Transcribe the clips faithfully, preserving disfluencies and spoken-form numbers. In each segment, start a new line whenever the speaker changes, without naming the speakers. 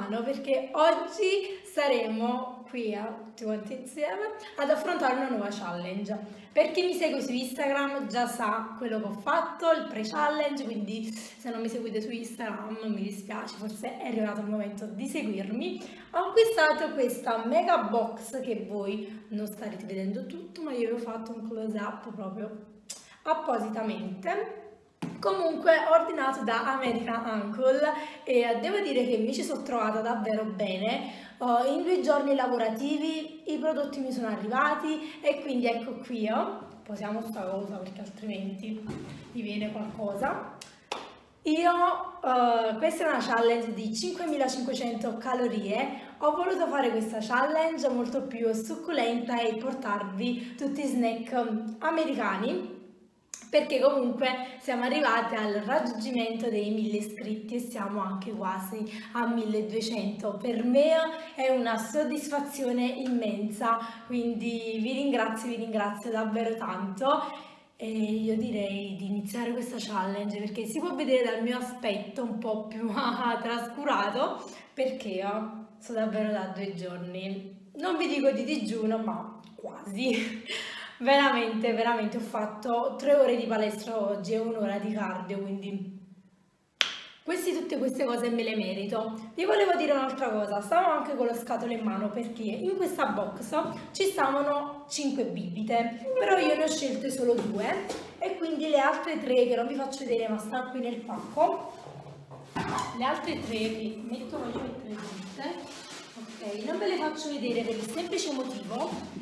mano perché oggi saremo qui a, tutti quanti insieme ad affrontare una nuova challenge. Per chi mi segue su Instagram già sa quello che ho fatto, il pre-challenge, quindi se non mi seguite su Instagram non mi dispiace, forse è arrivato il momento di seguirmi. Ho acquistato questa mega box che voi non starete vedendo tutto, ma io vi ho fatto un close up proprio appositamente. Comunque ho ordinato da American Uncle e devo dire che mi ci sono trovata davvero bene. Uh, in due giorni lavorativi i prodotti mi sono arrivati e quindi ecco qui io. Posiamo sta cosa perché altrimenti mi viene qualcosa. Io, uh, questa è una challenge di cinquemilacinquecento calorie, ho voluto fare questa challenge molto più succulenta e portarvi tutti i snack americani perché comunque siamo arrivati al raggiungimento dei mille iscritti e siamo anche quasi a milleduecento. Per me è una soddisfazione immensa, quindi vi ringrazio, vi ringrazio davvero tanto. E io direi di iniziare questa challenge perché si può vedere dal mio aspetto un po' più trascurato perché io sono davvero da due giorni, non vi dico di digiuno ma quasi. Veramente, veramente ho fatto tre ore di palestra oggi e un'ora di cardio, quindi questi, tutte queste cose me le merito. Vi volevo dire un'altra cosa, stavo anche con lo scatolo in mano perché in questa box ci stavano cinque bibite, però io ne ho scelte solo due e quindi le altre tre che non vi faccio vedere ma stanno qui nel pacco, le altre tre che metto, voglio mettere tutte, ok, non ve le faccio vedere per il semplice motivo,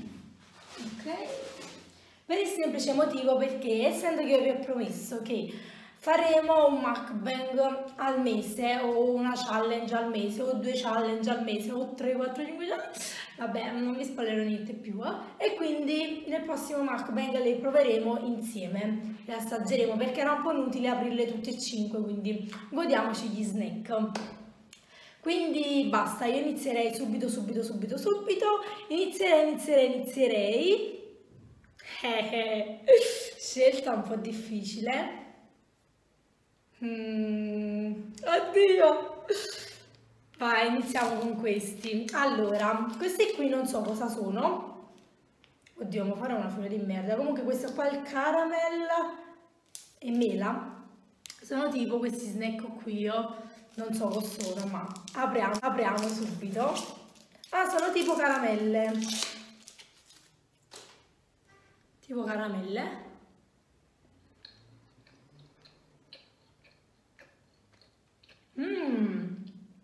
ok? Per il semplice motivo perché, essendo che io vi ho promesso che faremo un mukbang al mese o una challenge al mese o due challenge al mese o tre, quattro, cinque challenge, vabbè non vi spoilerò niente più eh? E quindi nel prossimo mukbang le proveremo insieme, le assaggeremo perché era un po' inutile aprirle tutte e cinque, quindi godiamoci gli snack. Quindi basta, io inizierei subito subito subito subito, inizierei inizierei inizierei Eh, scelta un po' difficile. Mm, oddio! Vai, iniziamo con questi. Allora, questi qui non so cosa sono. Oddio, mi farò una fine di merda. Comunque questo qua è il caramel e mela. Sono tipo questi snack qui, io non so cosa sono, ma apriamo, apriamo subito. Ah, sono tipo caramelle. Tipo caramelle. Mmm.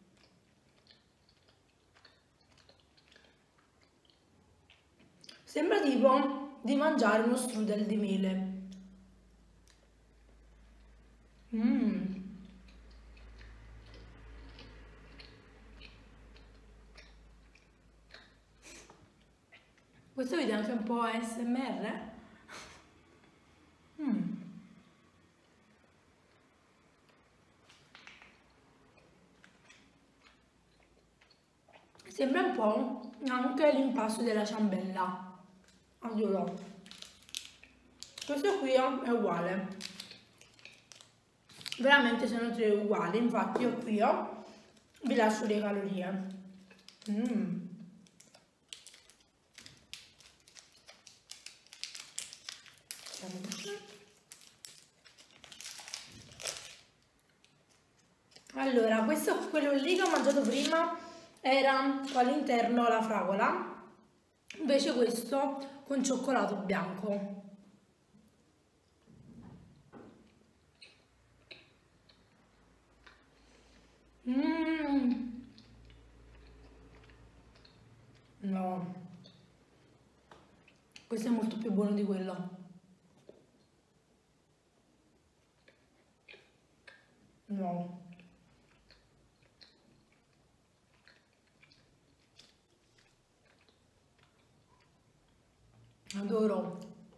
Sembra tipo di mangiare uno strudel di mele. Mmm. Questo video è anche un po' A S M R? Mm. Sembra un po' anche l'impasto della ciambella. Adoro. Questo qui è uguale. Veramente sono tre uguali, infatti io qui vi lascio le calorie. Mm. Allora, questo, quello lì che ho mangiato prima era all'interno la fragola, invece questo con cioccolato bianco. Mmm. No, questo è molto più buono di quello. No. Adoro.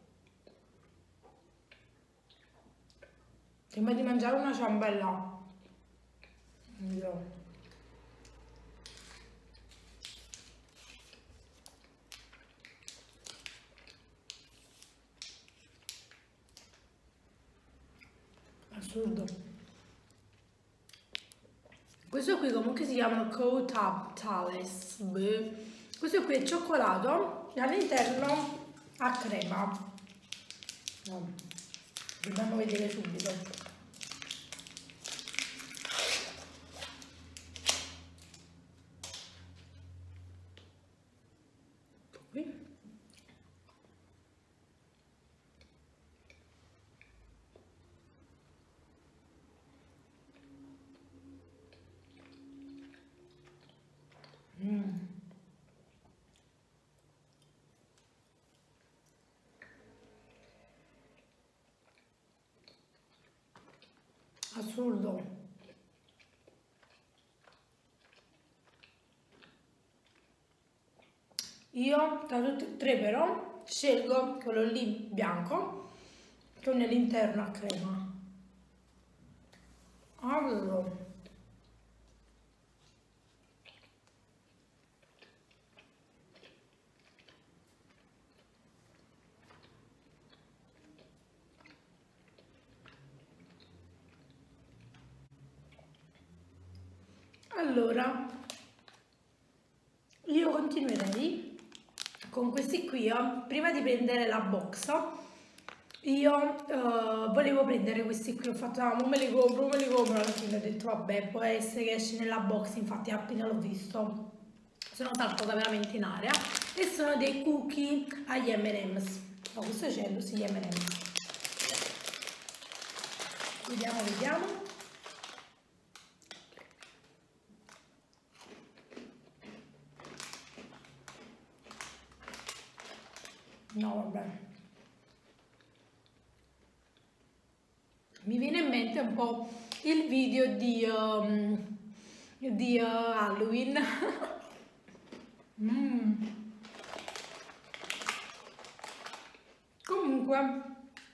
Sembra di mangiare una ciambella. No. Assurdo. Questo qui comunque si chiamano Coatales. Questo qui è cioccolato e all'interno ha crema. No. Dobbiamo vedere subito. Qui. Mm. Assurdo. Io tra tutti e tre però scelgo quello lì bianco con all'interno a crema. Allora. Allora, io continuerei con questi qui. Eh. Prima di prendere la box, io eh, volevo prendere questi qui. Ho fatto, ah, me li compro, me li compro. Alla fine ho detto, vabbè, può essere che esce nella box. Infatti, appena l'ho visto, sono saltata veramente in aria. E sono dei cookie agli emme e emm's. No, questo c'è, sì, gli emme e emm's. Vediamo, vediamo. No, vabbè. Mi viene in mente un po' il video di, um, di uh, Halloween. mm. Comunque,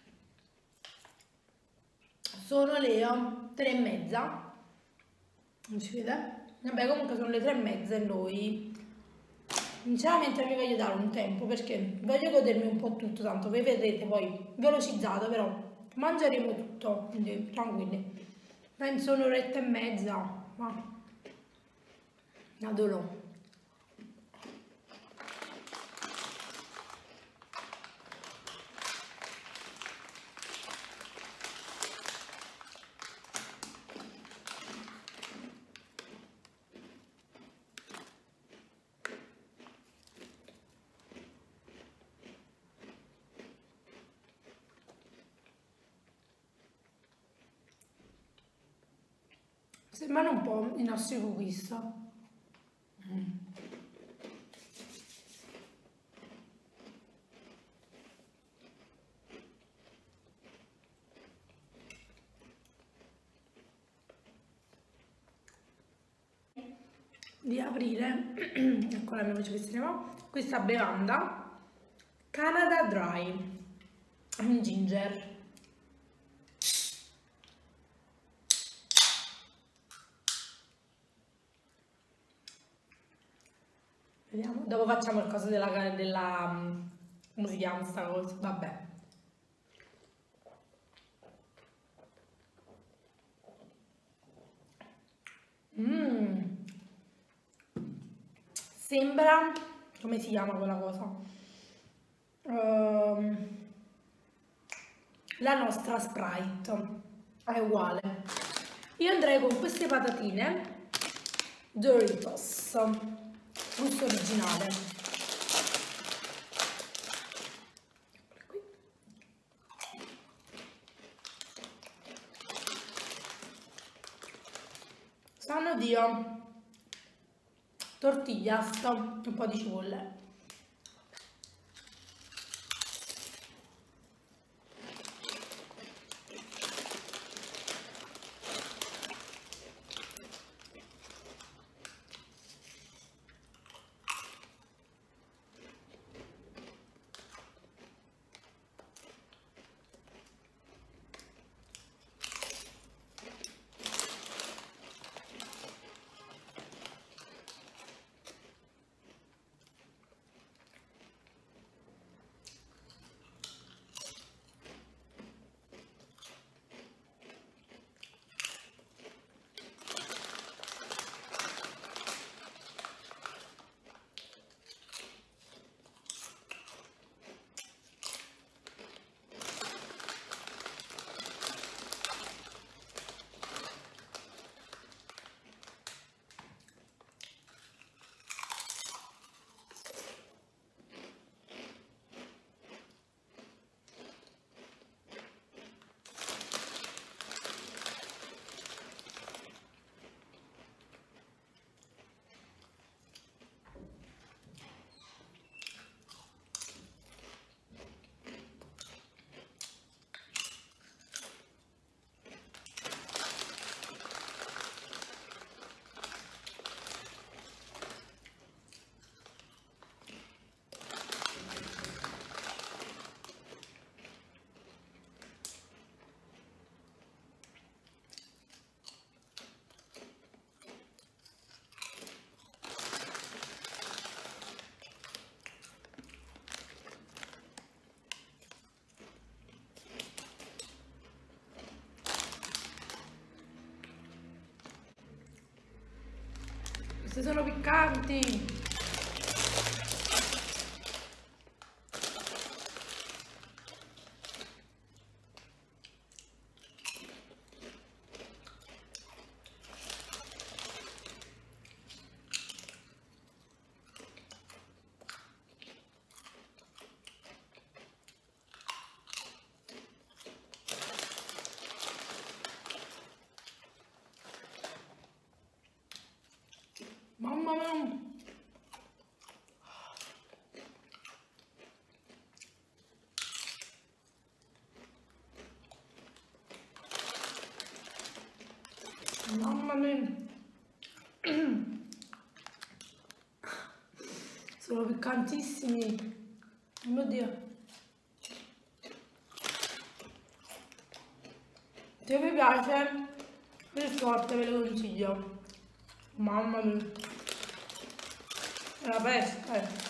sono le uh, tre e mezza. Non si vede? Vabbè, comunque sono le tre e mezza e noi... Sinceramente mi voglio dare un tempo perché voglio godermi un po' tutto, tanto voi vedrete poi velocizzata, però mangeremo tutto, quindi tranquilli. Penso un'oretta e mezza, ma adoro. Sembrano un po' i nostri cookies. Mm. Di aprire, ecco la mia voce che se ne va, questa bevanda Canada Dry, un ginger. Vediamo. Dopo facciamo il coso della, della come si chiama sta cosa? Vabbè. Mmm. Sembra, come si chiama quella cosa? Uh, la nostra Sprite. È uguale. Io andrei con queste patatine Doritos. Gusto originale. Qui. Sanno di tortiglia, un po' di cipolle. Se sono piccanti. Mamma mia! Mamma mia! Sono piccantissimi! Oh mio Dio! Se vi piace, per forte ve lo consiglio! Mamma mia! È la peste! Eh.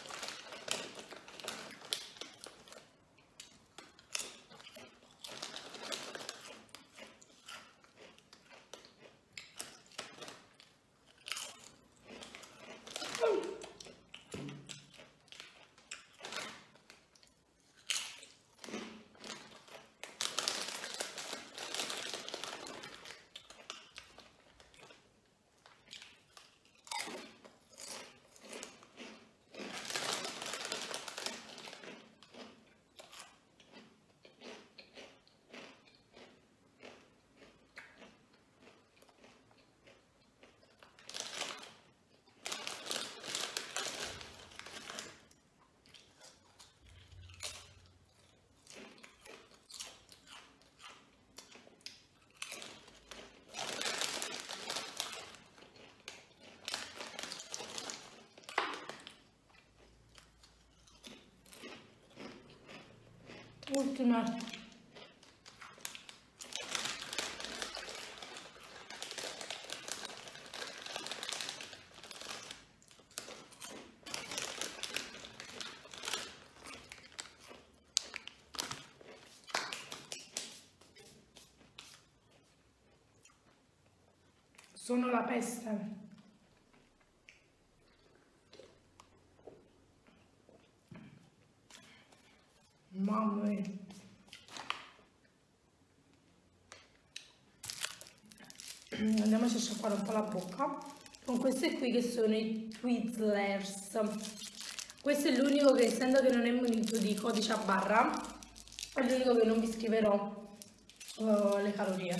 Ultima. Sono la peste. Mamma mia. Andiamoci a sciacquare un po' la bocca con questi qui che sono i Twizzlers. Questo è l'unico che, essendo che non è munito di codice a barra, è l'unico che non vi scriverò uh, le calorie.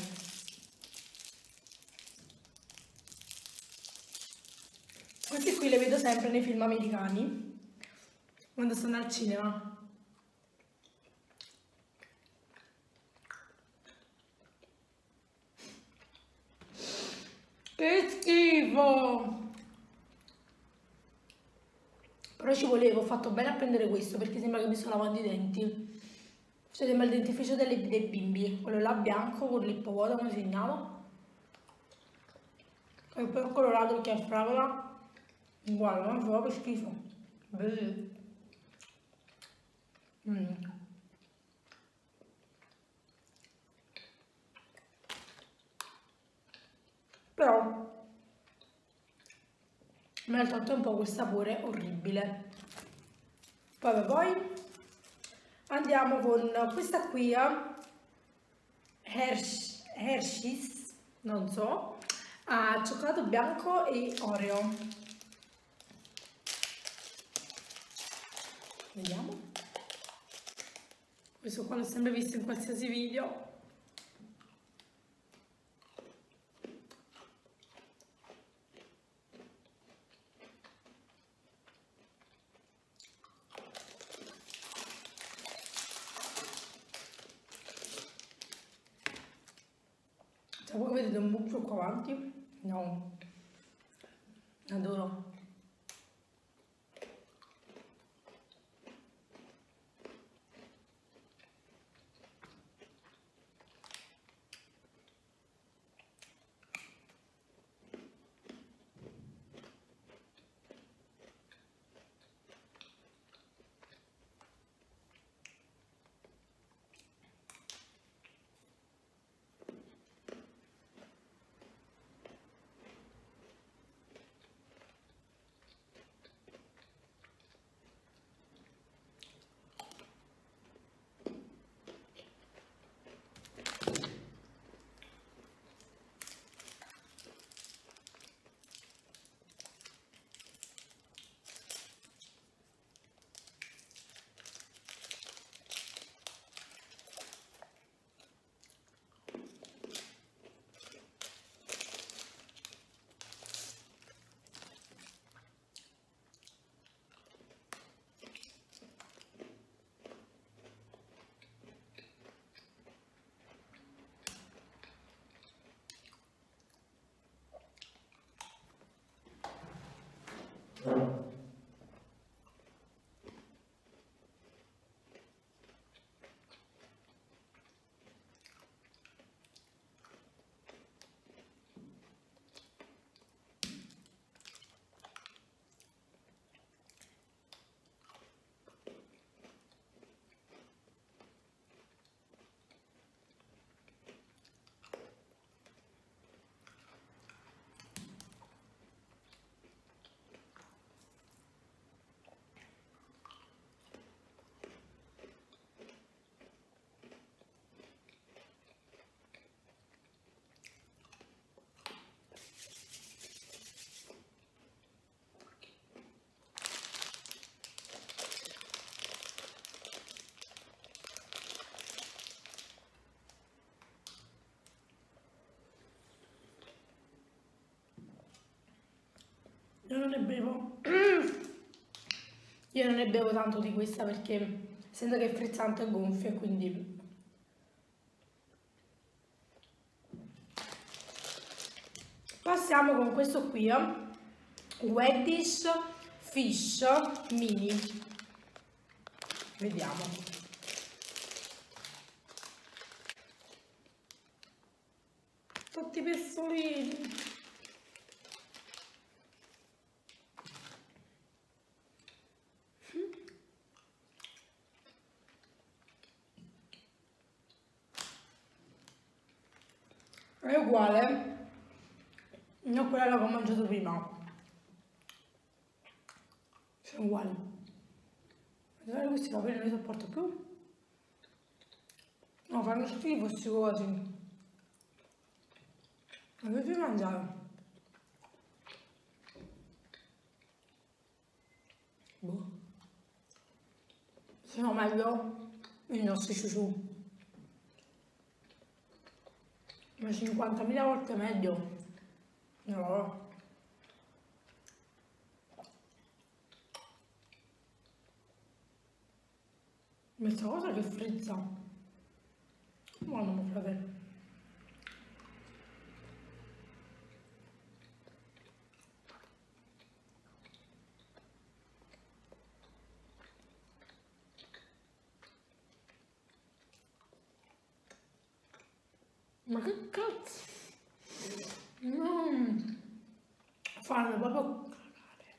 Questi qui li vedo sempre nei film americani quando stanno al cinema. Che schifo! Però ci volevo, ho fatto bene a prendere questo perché sembra che mi sto lavando i denti. Cioè sembra il dentifricio delle, dei bimbi, quello là bianco con l'ippopotamo si chiama. E poi colorato che è fragola. Guarda, non fa proprio schifo. Bello. Mm. Però mi ha tolto un po' quel sapore orribile. Poi poi andiamo con questa qui, Hershey, Hershey's, non so, a cioccolato bianco e Oreo. Vediamo. Questo qua l'ho sempre visto in qualsiasi video. Cioè, voi vedete un buco qua avanti? No. Adoro. Io non ne bevo. Io non ne bevo tanto di questa perché sento che è frizzante e gonfia, quindi... Passiamo con questo qui, eh. Weddish Fish Mini. Vediamo. Tutti i pessolini. È uguale, non quella che ho mangiato prima. Sono uguali. Guardate questi capelli non li sopporto più. No, fanno schifo questi cosi. Non li devi mangiare. Boh. Se no meglio i nostri ciuciù. Ma cinquantamila volte meglio. No. Questa cosa che frizza. Ma non mi frate. Ma che cazzo? No. Fanno proprio cagare.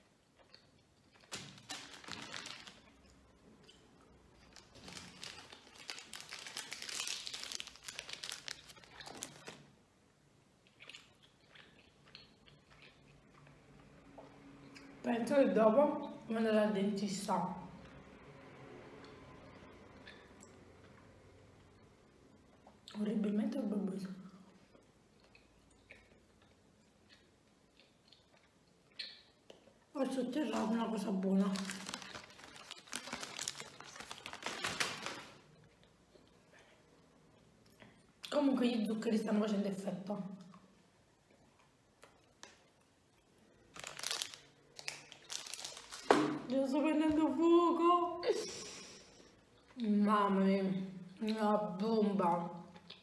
Penso che dopo andare al dentista. Orribilmente orribile. Ho sotterrato una cosa buona. Comunque gli zuccheri stanno facendo effetto. Io sto prendendo fuoco. Mamma mia, una bomba.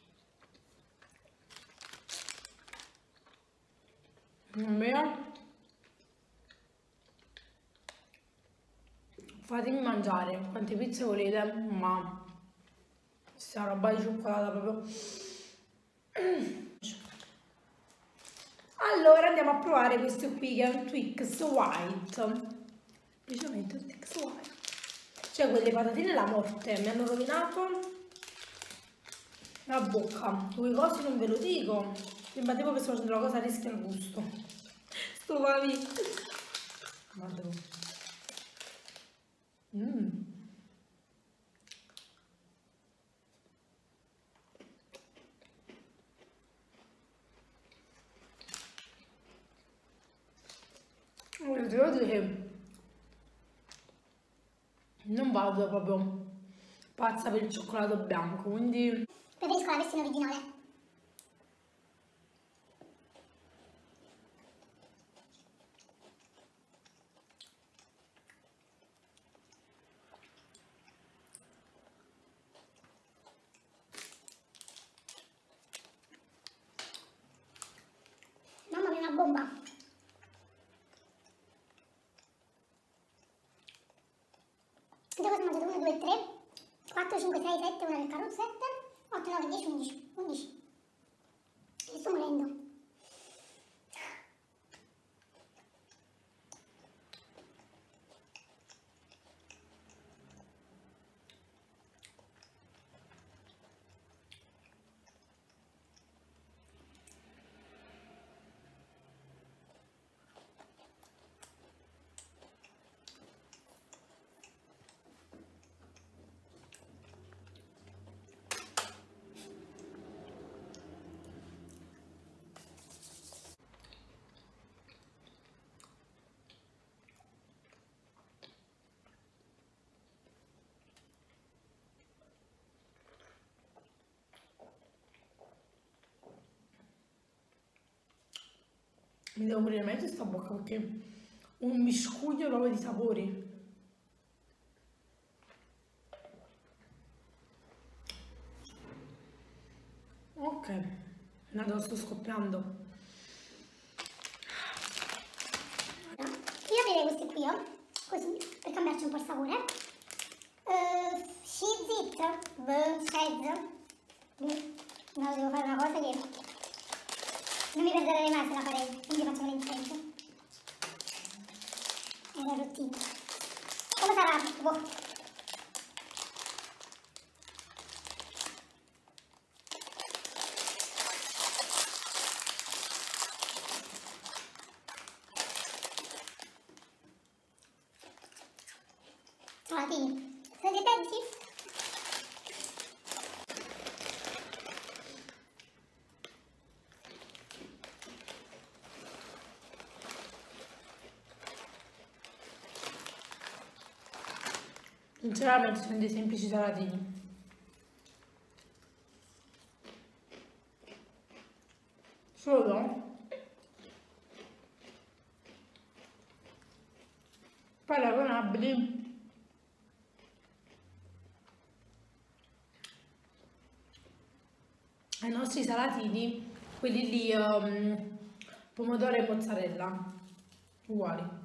Mamma. Fatemi mangiare quante pizze volete, ma questa roba di cioccolata proprio. Allora andiamo a provare questo qui che è un Twix White. Decisamente un Twix White. Cioè quelle patatine alla morte mi hanno rovinato la bocca. Quei cosi non ve lo dico. Sembra tipo che sto facendo una cosa a rischio al gusto. Sto pavi. Guarda. Mmm. Devo dire che non vado proprio pazza per il cioccolato bianco, quindi
preferisco la versione originale. Mamma mia, una bomba. Io cosa ho mangiato? uno, due, tre, quattro, cinque, sei, sette, una del carro, sette, otto, nove, dieci, undici, undici. E sto morendo.
mi devo pulire meglio sta bocca perché un miscuglio proprio di sapori. Ok, nato sto scoppiando.
Io aprirei questi qui, oh, così, per cambiarci un po' il sapore. Uh, Shizit, Shaz, no, devo fare una cosa che non mi perderei mai se la farei, quindi faccio l'incenso. Era rottino. Come sarà? Boh. Salatini. Siete pezzi?
Sinceramente sono dei semplici salatini. Solo paragonabili ai nostri salatini, quelli lì, um, pomodoro e mozzarella, uguali.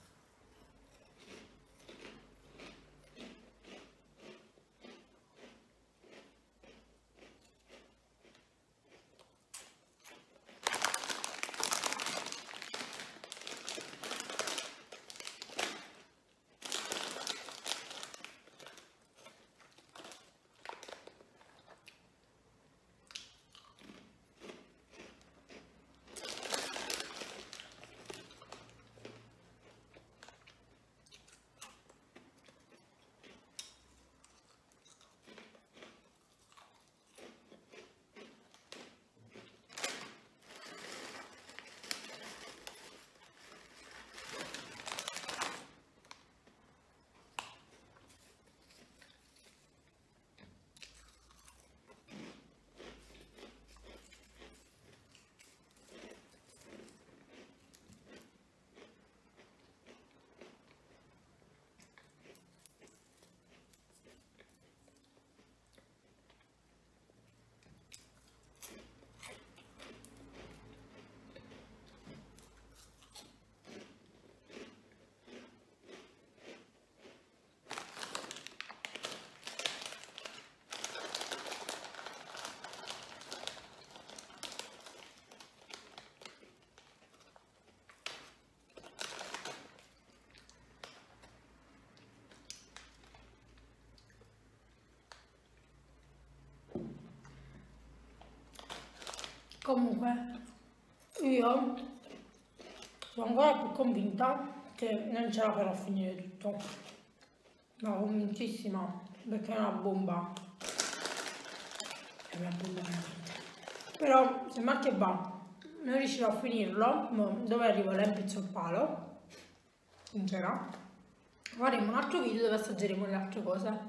Comunque io sono ancora più convinta che non ce la farò a finire tutto. No, convintissima, perché è una bomba. È una bomba veramente. Però se mal che va, non riuscirò a finirlo, dove arrivo la impizzo il palo, sincera. Faremo un altro video dove assaggeremo le altre cose.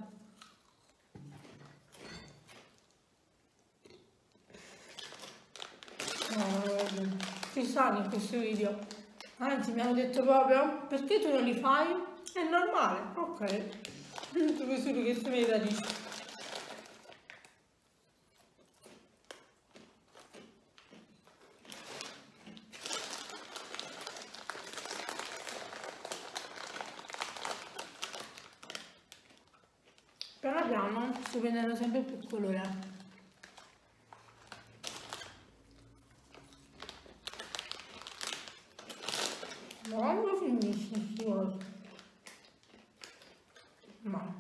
Ci stanno in questo video, anzi mi hanno detto proprio perché tu non li fai? È normale, ok, tutto questo che si vede da lì. Piano piano sto prendendo sempre più colore. Quando finisce questi cose? Ma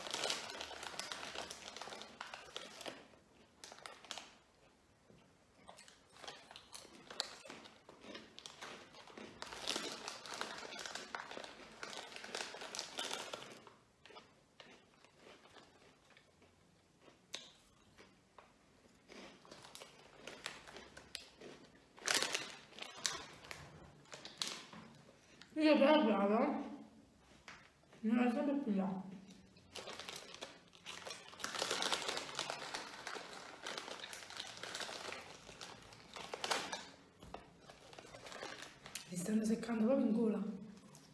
io piano piano non è sempre più là. Mi stanno seccando proprio in gola.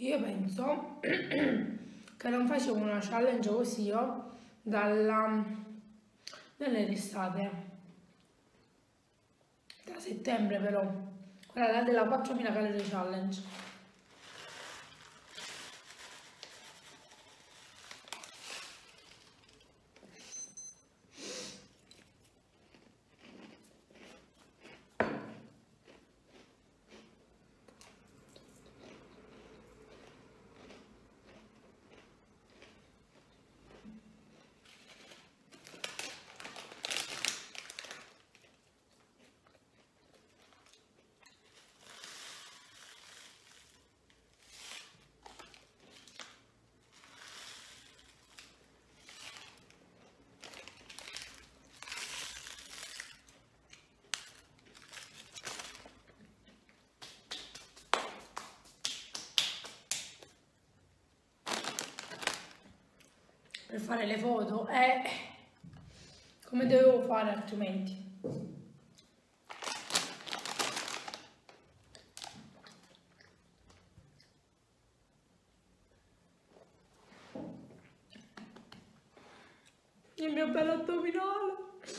Io penso che non facevo una challenge così io dalla dall'estate, da settembre però, quella là della quattromila calorie challenge. Per fare le foto e come dovevo fare altrimenti. Il mio bello addominale.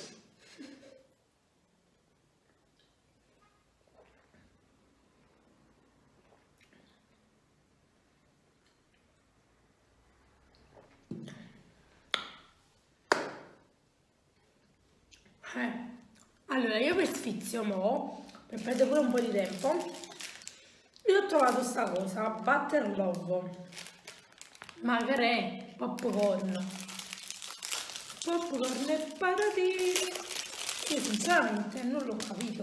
Eh, allora io per sfizio mo, per perdere pure un po' di tempo, io ho trovato sta cosa, Butter Love, ma che è popcorn, popcorn e patatine. Io sinceramente non l'ho capito.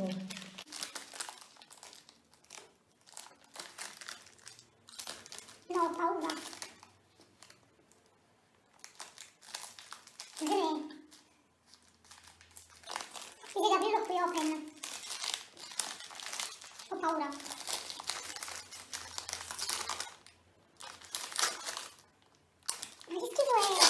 No, ho paura. Green. Mi devi aprirlo qui open. Ho paura. Ma che schifo è?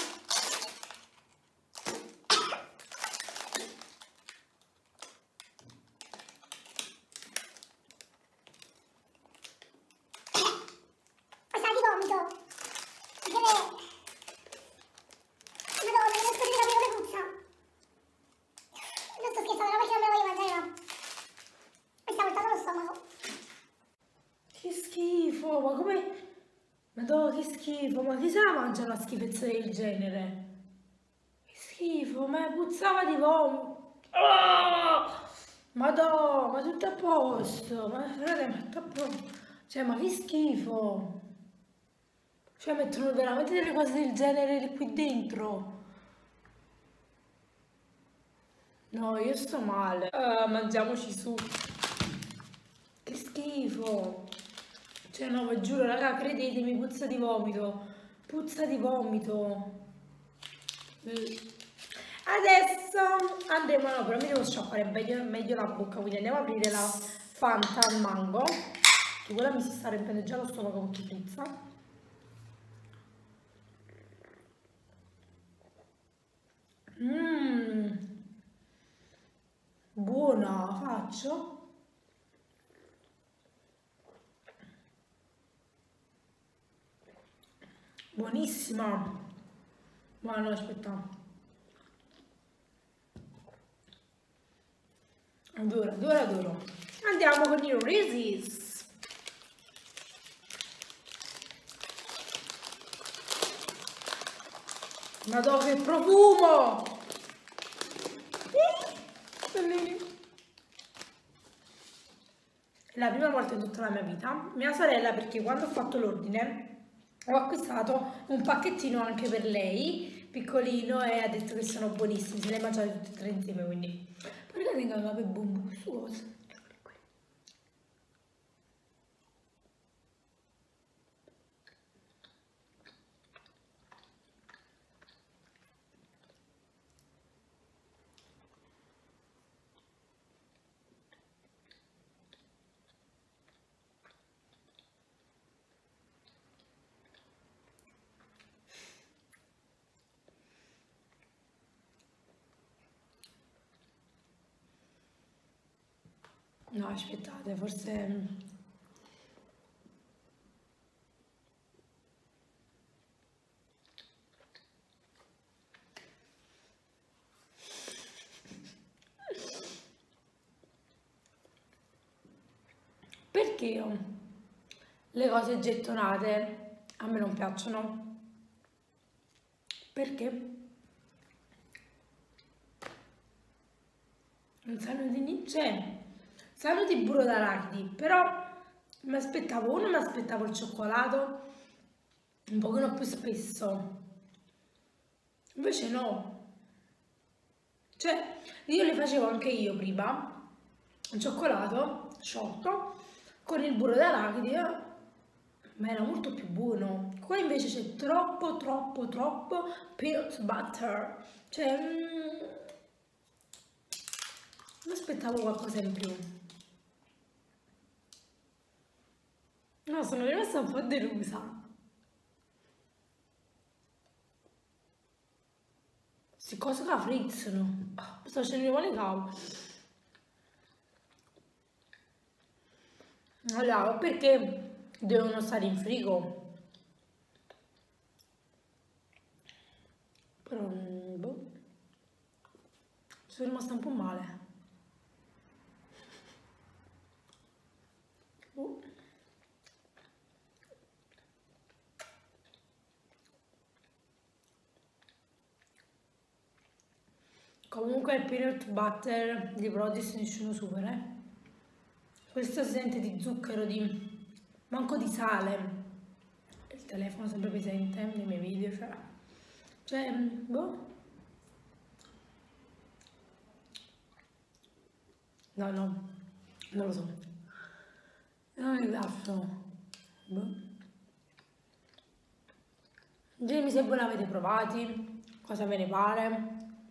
Ma sa di vomito. Green. Madonna, non riesco a capire come puzza. Non sto scherzando, no, perché non me lo voglio mangiare, no. Mi sta voltando lo stomaco.
Che schifo, ma come... Madonna, che schifo, ma chi se la mangia una schifezza del genere? Che schifo, ma puzzava di vomito. Oh! Madonna, ma tutto a posto, ma frate, ma tutto a posto. Cioè, ma che schifo. Cioè, mettono veramente delle cose del genere qui dentro. No, io sto male. Ah, mangiamoci su. Che schifo. Cioè, no, vi giuro, raga, credetemi, puzza di vomito. Puzza di vomito. Mm. Adesso andremo, no, però mi devo sciacquare meglio, meglio la bocca, quindi andiamo a aprire la Fanta al mango, che quella mi si sta riempiendo già lo stomaco con chi puzza. Mmm, buona, faccio. Buonissima. Ma no, aspetta. Adoro, adoro, adoro. Andiamo con i Reese's. Madonna, che profumo! È la prima volta in tutta la mia vita. Mia sorella, perché quando ho fatto l'ordine ho acquistato un pacchettino anche per lei, piccolino, e ha detto che sono buonissimi. Se le mangiate tutti e tre insieme, quindi... Perché tengo per bombo su cosa? No, aspettate, forse... perché io le cose gettonate a me non piacciono? Perché non sanno di niente, cioè sanno di burro d'arachidi, però mi aspettavo, uno mi aspettavo il cioccolato un pochino più spesso, invece no, cioè io le facevo anche io prima, il cioccolato sciolto con il burro d'arachidi, eh, ma era molto più buono. Qua invece c'è troppo troppo troppo peanut butter, cioè mm, mi aspettavo qualcosa in più. No, sono rimasta un po' delusa. Si cosa che frizzano? Oh, sto facendo i buoni cavoli. Allora, perché devono stare in frigo? Però, boh, sono rimasta un po' male. Boh. Comunque il peanut butter di Prodis nessuno supera, eh? Questo si sente di zucchero, di manco di sale. Il telefono sempre presente nei miei video, cioè, cioè boh. No, no, non lo so. Non mi piacciono. Boh. Ditemi se voi l'avete provati, cosa ve ne pare.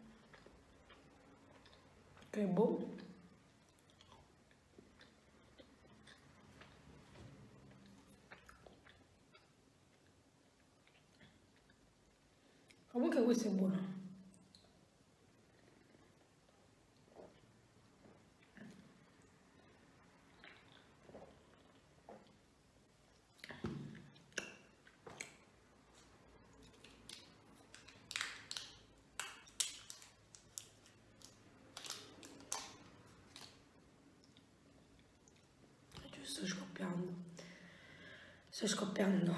Che boh. Comunque questo è buono. Sto scoppiando. Sto scoppiando.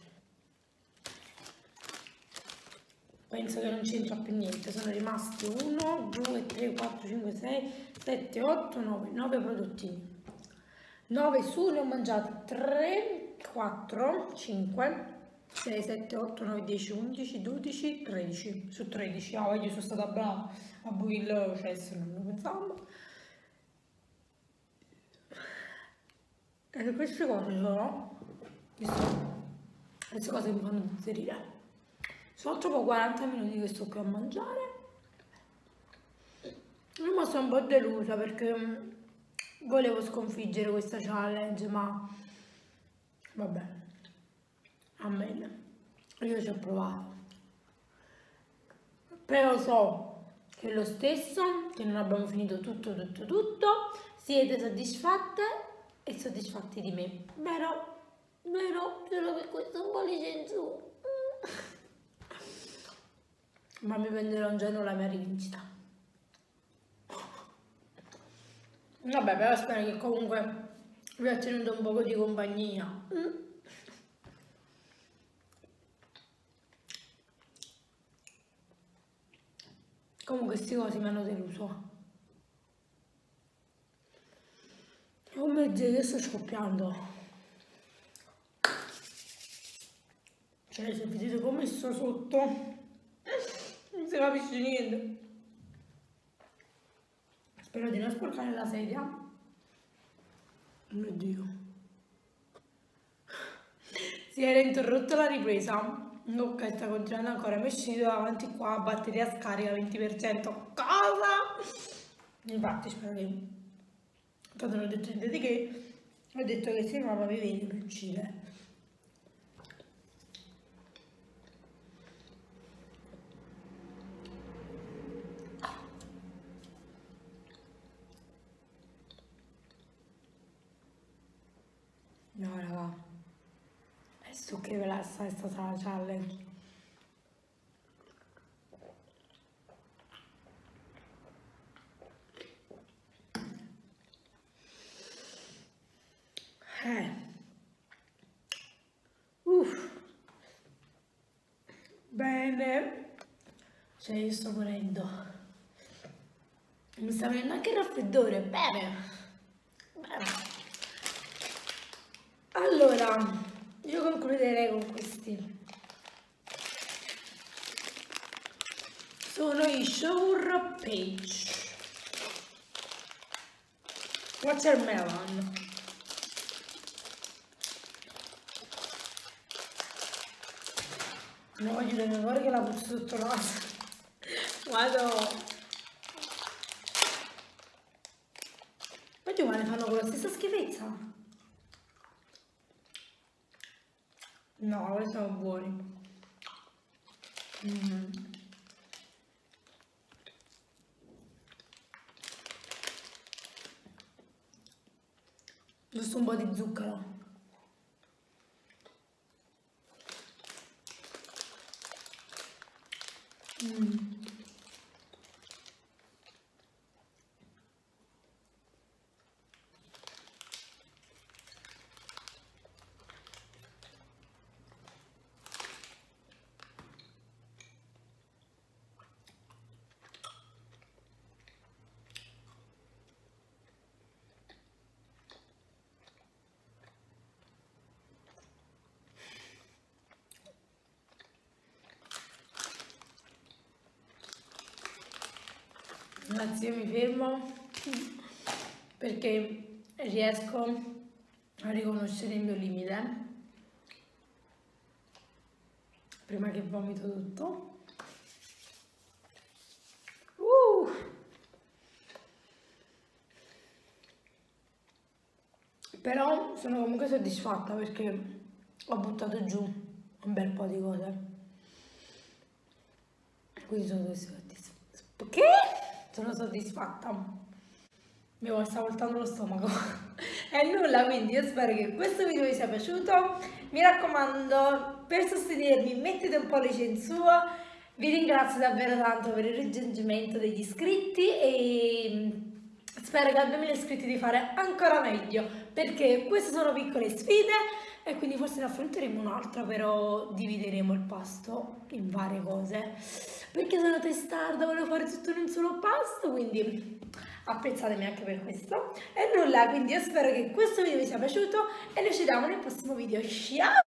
Penso che non c'entra più niente. Sono rimasti uno, due, tre, quattro, cinque, sei, sette, otto, nove. nove prodottini. nove su, ne ho mangiati tre, quattro, cinque, sei, sette, otto, nove, dieci, undici, dodici, tredici. Su tredici. Ah, io sono stata brava a buio il cesso, non lo pensavo. E queste cose sono, queste cose mi fanno inserire. Sono troppo quaranta minuti che sto qui a mangiare. Io mi sono un po' delusa perché volevo sconfiggere questa challenge, ma vabbè, amen. Io ci ho provato. Però so che lo stesso, che non abbiamo finito tutto, tutto, tutto, siete soddisfatte e soddisfatti di me, vero? Vero? Solo per questo un pollice in su. Ma mi prenderò un giorno la mia rivincita. Vabbè, però spero che comunque vi ho tenuto un po' di compagnia. Mm. Comunque questi cosi mi hanno deluso. Oh mio Dio, io sto scoppiando. Cioè, se vedete come sto sotto, non si capisce niente. Spero di non sporcare la sedia. Oh mio Dio. Si era interrotta la ripresa. Ok, sta continuando ancora. Mi è uscito davanti qua, batteria scarica venti per cento. Cosa? Infatti spero che... Tanto non ho detto niente di che. Ho detto che se mamma mi viene mi uccide. No raga, è su che ve la sta stata la challenge. bene. Cioè io sto morendo. Non mi sta venendo anche il raffreddore. Bene. Bene. Allora, io concluderei con questi. Sono i Sure Page Watermelon. Non voglio vedere guarda che la butto sotto la naso. Guarda. Oggi ma ne fanno con la stessa schifezza. No, questi sono buoni. Mm. Giusto un po' di zucchero. Mm. Ragazzi, io mi fermo perché riesco a riconoscere il mio limite prima che vomito tutto. Uh! Però sono comunque soddisfatta perché ho buttato giù un bel po' di cose, quindi sono soddisfatta. Che? Sono soddisfatta, mi sta voltando lo stomaco. E nulla, quindi io spero che questo video vi sia piaciuto. Mi raccomando, per sostenermi mettete un pollice in su. Vi ringrazio davvero tanto per il raggiungimento degli iscritti e spero che a duemila iscritti di fare ancora meglio, perché queste sono piccole sfide e quindi forse ne affronteremo un'altra, però divideremo il pasto in varie cose, perché sono testarda, volevo fare tutto in un solo pasto, quindi apprezzatemi anche per questo. E nulla, quindi io spero che questo video vi sia piaciuto e noi ci vediamo nel prossimo video. Ciao!